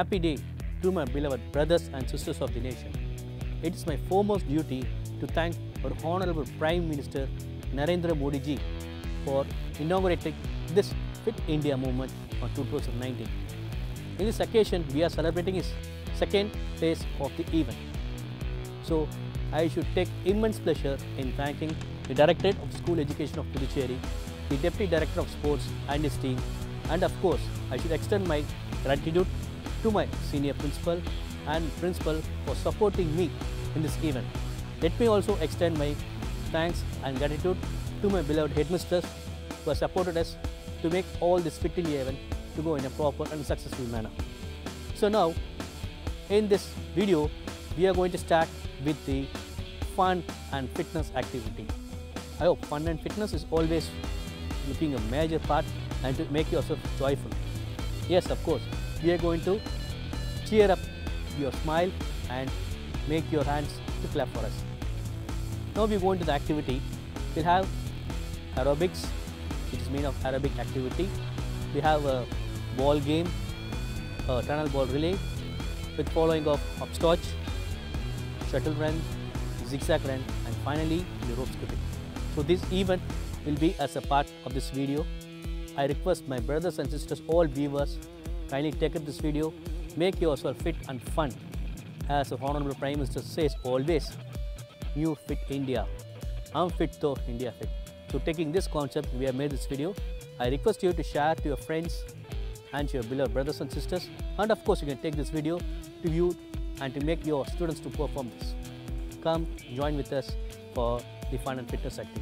happy day to my beloved brothers and sisters of the nation. It is my foremost duty to thank our Honorable Prime Minister Narendra Modi ji for inaugurating this Fit India movement on 2019. In this occasion, we are celebrating his second phase of the event. So, I should take immense pleasure in thanking the Directorate of School Education of Puducherry, the Deputy Director of Sports and his team, and of course, I should extend my gratitude to my senior principal and principal for supporting me in this event. Let me also extend my thanks and gratitude to my beloved headmisters who have supported us to make all this Fit India event to go in a proper and successful manner. So now, in this video, we are going to start with the fun and fitness activity. I hope fun and fitness is always looking a major part and to make yourself joyful. Yes, of course, we are going to cheer up your smile and make your hands to clap for us. Now we go into the activity. We'll have aerobics, which is made of aerobic activity. We have a ball game, a tunnel ball relay with following of hopscotch, shuttle run, zigzag run, and finally the rope skipping. So this event will be as a part of this video. I request my brothers and sisters, all viewers, kindly take up this video, make yourself fit and fun. As the Honorable Prime Minister says always, New Fit India. I'm fit though India fit. So taking this concept, we have made this video. I request you to share to your friends and to your beloved brothers and sisters. And of course, you can take this video to view and to make your students to perform this. Come join with us for the fun and fitness activity.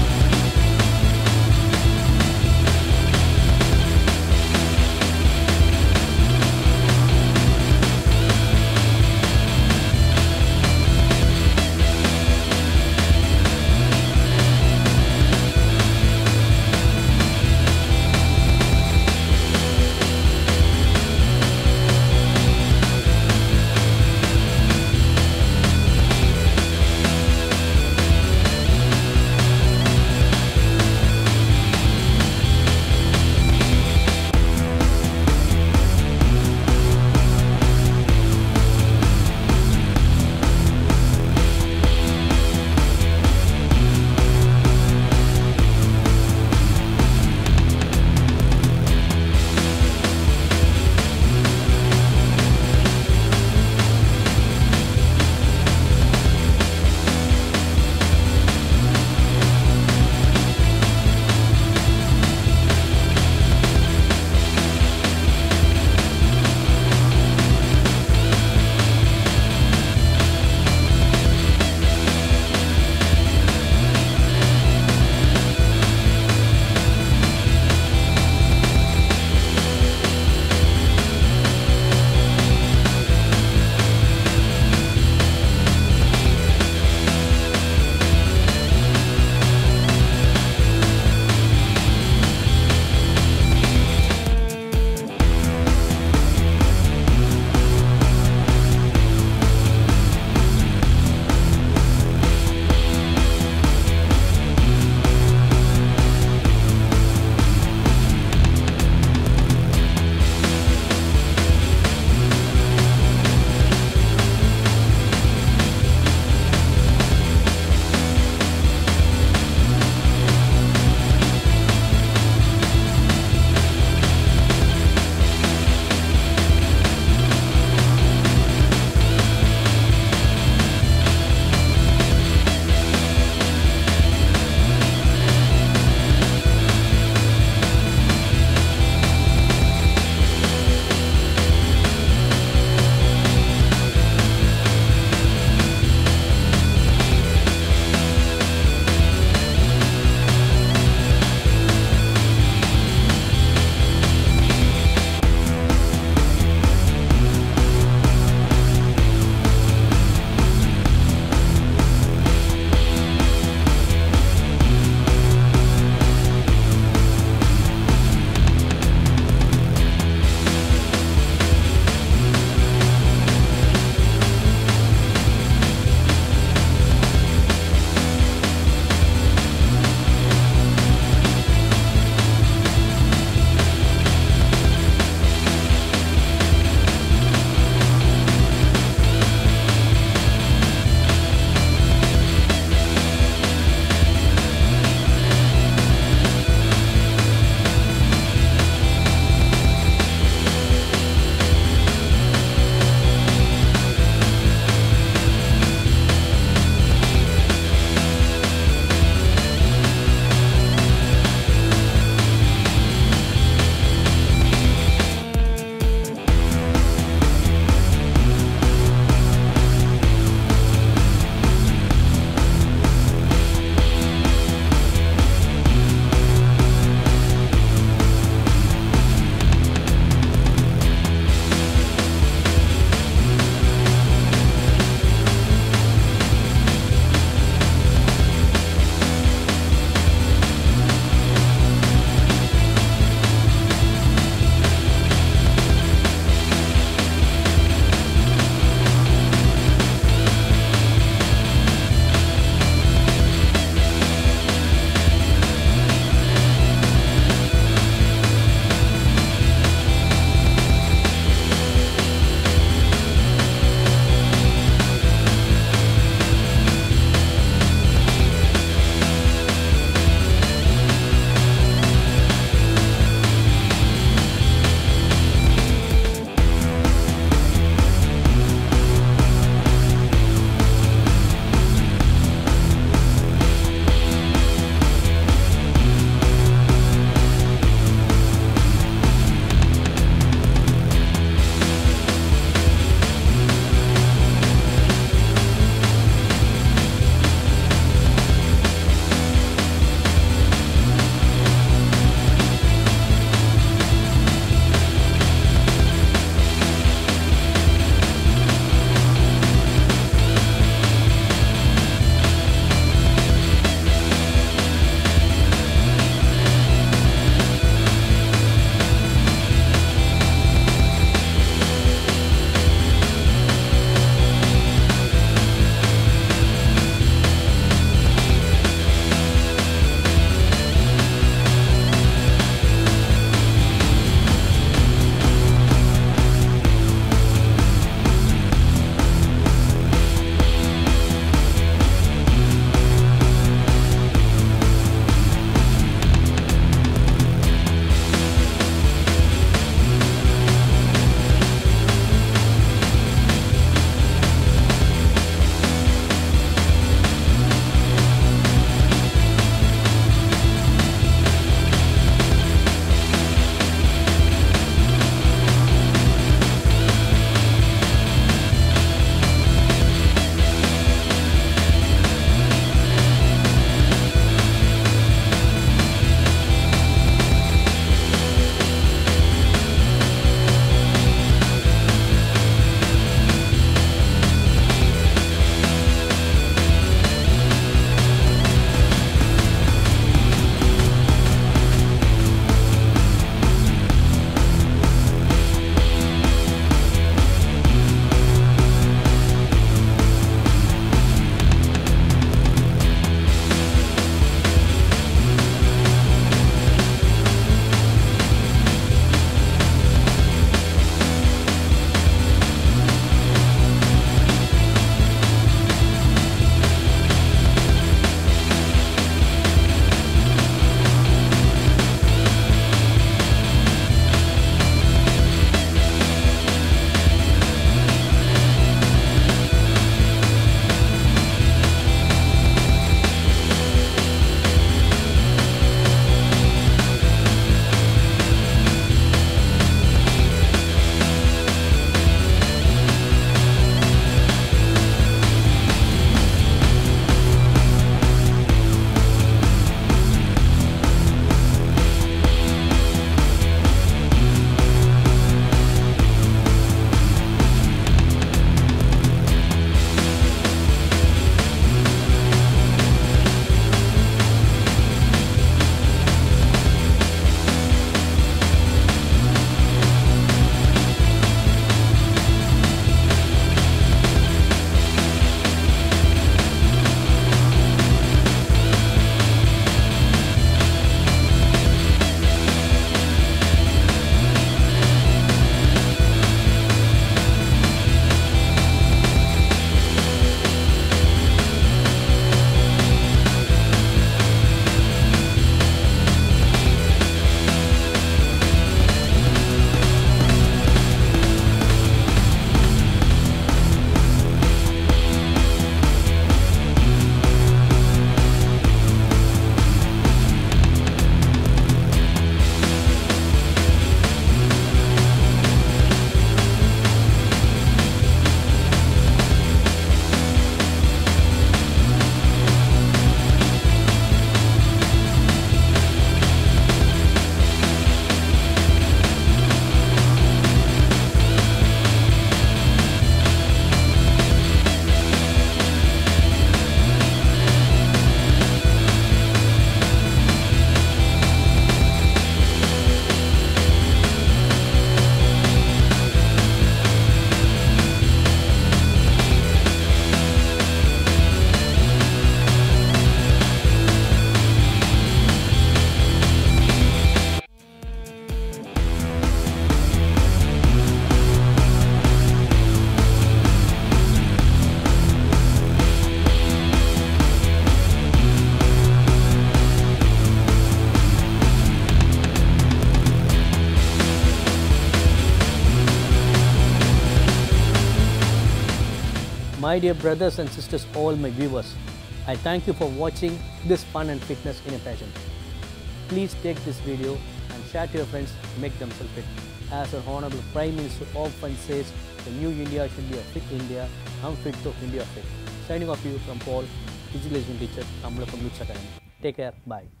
My dear brothers and sisters, all my viewers, I thank you for watching this fun and fitness in a passion. Please take this video and share to your friends, make themselves fit. As our Honorable Prime Minister often says, the new India should be a fit India. I'm fit so India fit. Signing off you from Paul, physical education teacher, Amla from Lutz Academy. Take care. Bye.